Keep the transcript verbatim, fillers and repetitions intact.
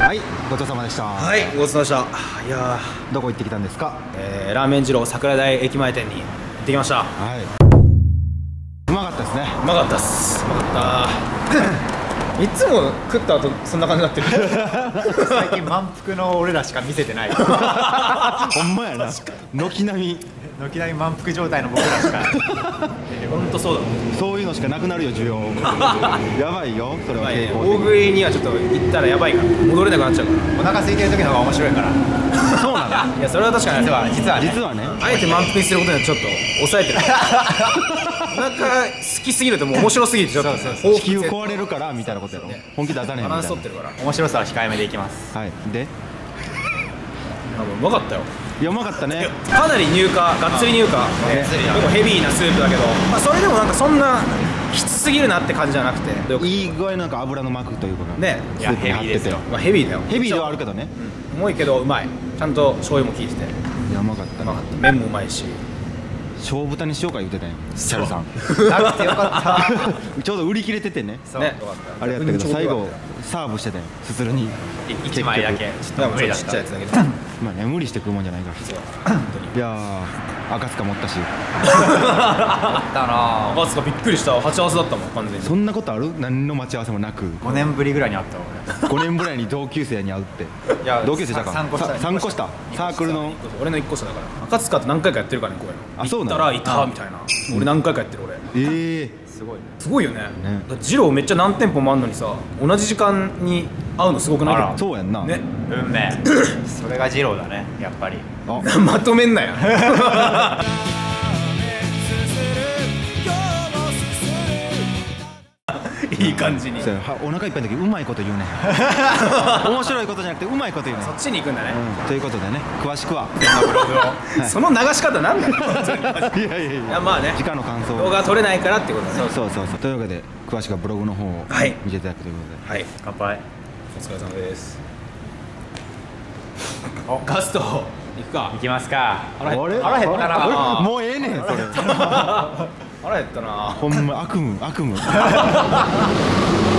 はい、ごちそうさまでした。 はい、ごちそうさまでした。いやー、どこ行ってきたんですか？ えー、ラーメン二郎桜台駅前店に行ってきました。はい、 うまかったですね。 うまかったっす。うまかったいつも食った後そんな感じになってる最近満腹の俺らしか見せてないほんまやな、軒並み軒並み満腹状態の僕らしか本当そうだ、 そういうのしかなくなるよ、需要やばいよ、それは傾向的に。 大食いにはちょっと行ったらやばいから戻れなくなっちゃうから。 お腹空いてる時の方が面白いからそうなの？ いや、それは確かに実は実はね実はね、 あえて満腹にすることでちょっと抑えてるお腹好きすぎるともう面白すぎてちょっと地球壊れるからみたいなことやろ。本気出さねえみたいな。 バランス取ってるから面白さは控えめでいきます。 はい、でうまかったよ。 いや、うまかったね。 かなり乳化、がっつり乳化、結構ヘビーなスープだけど、まあそれでもなんかそんなきつすぎるなって感じじゃなくて、 いい具合なんか油の膜というかね、 スープに張ってて、 まあヘビーだよ。 ヘビーではあるけどね、 重いけどうまい。ちゃんと醤油も効いてて、 いや、うまかったね。 麺もうまいし、 小豚にしようか言ってたんよ、チャルさん。 なくてよかったちょうど売り切れててね、 ね、 あれやったけど最後サーブしてたよ、すするにいちまいだけちょっと無理だった。 ちっちゃいやつだけどまあね、無理して食うもんじゃないからいやー、赤塚持ったしあったな赤塚びっくりした。鉢合わせだったもん完全に。 そんなことある？何の待ち合わせもなくごねんぶりぐらいに会ったごねんぶりに同級生に会うって。 いや同級生じゃかさんこ下さんこ下サークルの。 俺の一個下だから赤塚って何回かやってるからね、こういうの。 あ、そうなの？ 行ったらいたみたいな。俺何回かやってる俺。 ええ、 すごいね。 すごいよね。 ね、 だって二郎めっちゃ何店舗もあんのにさ、同じ時間に会うのすごくない？ あらそうやんな。 ね、 運命それが二郎だね、やっぱり。 あまとめんなよいい感じに。 そうや、はお腹いっぱいの時うまいこと言うね面白いことじゃなくてうまいこと言うね。 そっちに行くんだね、 うん、ということでね、詳しくはブログをその流し方なんだよいやいやいや、 いや、まあね、 時間の感想を動画撮れないからってことだね。 そうそうそう。というわけで詳しくはブログの方をはい見ていただくということで、 はい、 乾杯。 お疲れ様です。ガスト行くか。 いきますか。 あれあれ腹減ったなあれもうええねんそれ腹減ったな。 ほんま悪夢悪夢